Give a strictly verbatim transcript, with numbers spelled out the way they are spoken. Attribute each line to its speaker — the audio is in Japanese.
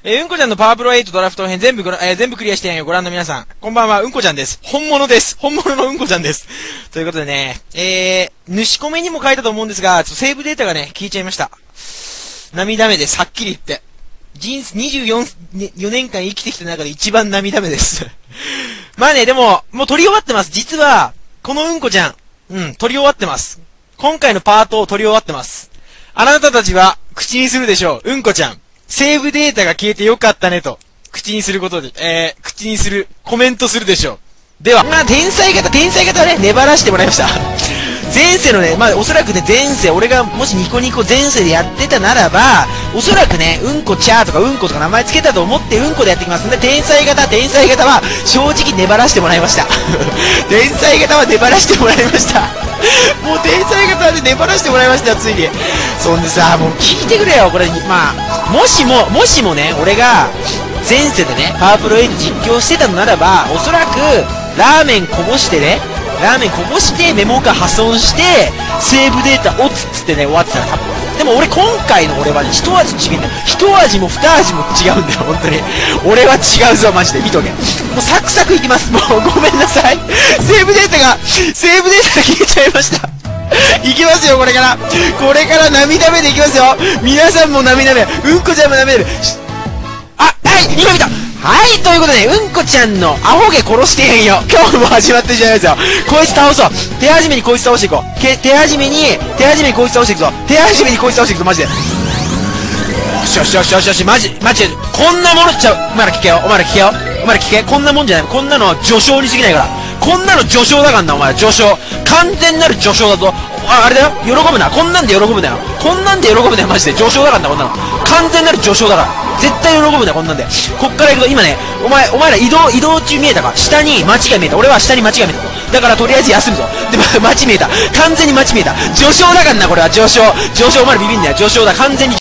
Speaker 1: えー、うんこちゃんのパワープロエイトドラフト編全部ごら、えー、全部クリアしてないご覧の皆さん、こんばんは、うんこちゃんです。本物です。本物のうんこちゃんです。ということでね、えー、主コメにも書いたと思うんですが、ちょっとセーブデータがね、消えちゃいました。涙目です。はっきり言って。人生、にじゅうよん、よねんかん生きてきた中で一番涙目です。まあね、でも、もう撮り終わってます。実は、このうんこちゃん、うん、撮り終わってます。今回のパートを撮り終わってます。あなたたちは、口にするでしょう。うんこちゃん。セーブデータが消えてよかったねと、口にすることで、えー、口にする、コメントするでしょう。では、まあ、天才型、天才型はね、粘らしてもらいました。前世のね、まあ、おそらくね、前世、俺がもしニコニコ前世でやってたならば、おそらくね、うんこちゃーとかうんことか名前つけたと思ってうんこでやってきますんで、天才型、天才型は、正直粘らしてもらいました。天才型は粘らしてもらいました。もう天才型で粘らしてもらいましたよ、ついに。そんでさ、もう聞いてくれよ、これ、まあ、もしも、もしもね、俺が、前世でね、パワープロエイト実況してたのならば、おそらく、ラーメンこぼしてね、ラーメンこぼしてメモ化破損して、セーブデータ落つっつってね、終わってたら多分。でも俺今回の俺はね、一味違うんだよ。一味も二味も違うんだよ、本当に。俺は違うぞ、マジで。見とけ。もうサクサクいきます。もうごめんなさい。セーブデータが、セーブデータが消えちゃいました。いきますよ、これから。これから涙目でいきますよ。皆さんも涙目。うんこちゃんも涙目。あ、はい、今見た。はい、ということで、うんこちゃんのアホ毛殺してへんよ。今日も始まってしまいますよ。こいつ倒そう。手始めにこいつ倒していこう。け手始めに、手始めにこいつ倒していくぞ。手始めにこいつ倒していくぞ、マジで。よしよしよしよしよし、マジ、マジで。こんなものちゃう。お前ら聞けよ。お前ら聞けよ。お前ら聞け。こんなもんじゃない。こんなのは序章に過ぎないから。こんなの序章だからな、お前ら。序章。完全なる序章だぞ。あ、あれだよ。喜ぶな。こんなんで喜ぶなよ。こんなんで喜ぶなよ、マジで。序章だからな、こんなの。完全なる序章だから。絶対喜ぶなよ、こんなんで。こっから行くと、今ね、お前、お前ら移動、移動中見えたか？下に街が見えた。俺は下に街が見えた。だからとりあえず休むぞ。で、街見えた。完全に街見えた。序章だからな、これは。序章。序章、お前らビビんなよ。序章だ。完全に